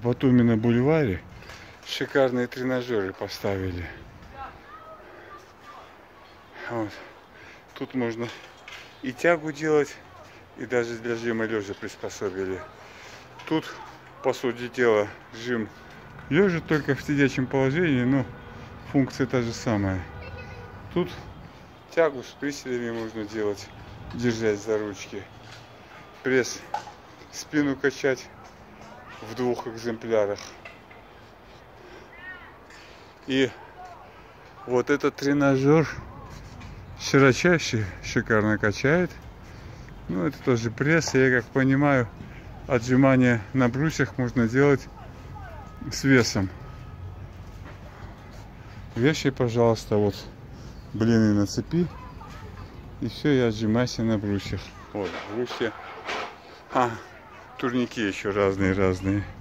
В Батуми на бульваре шикарные тренажеры поставили. Вот. Тут можно и тягу делать, и даже для жима лежа приспособили. Тут, по сути дела, жим лежа только в сидячем положении, но функция та же самая. Тут тягу с приседами можно делать, держать за ручки. Пресс, спину качать в 2 экземплярах. И вот этот тренажер широчайший, шикарно качает. Ну, это тоже пресс. Я как понимаю, отжимания на брусьях можно делать с весом. Вешай, пожалуйста, вот блины на цепи. И все, и отжимайся на брусьях. Вот, брусья. Турники еще разные.